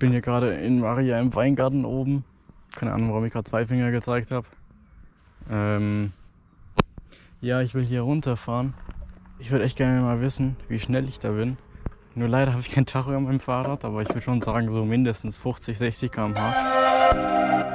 bin hier gerade in Maria im Weingarten oben. Keine Ahnung, warum ich gerade zwei Finger gezeigt habe. Ja, ich will hier runterfahren. Ich würde echt gerne mal wissen, wie schnell ich da bin. Nur leider habe ich kein Tacho an meinem Fahrrad, aber ich würde schon sagen, so mindestens 50, 60 km/h.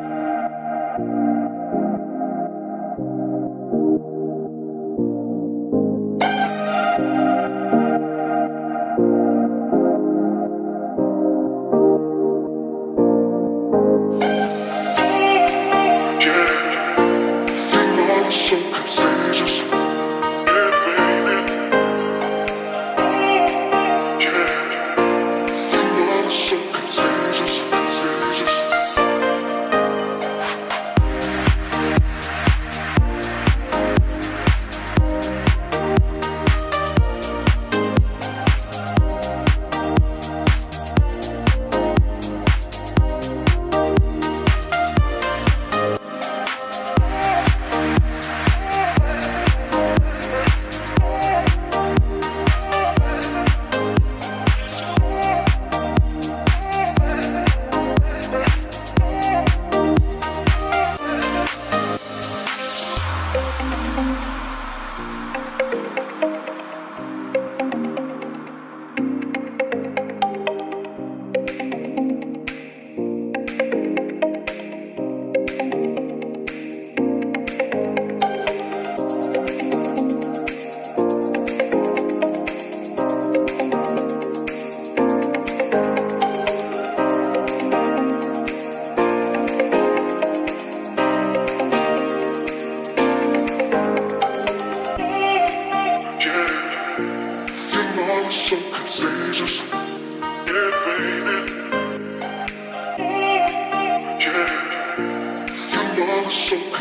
So contagious, yeah, baby. Yeah, your love is so contagious.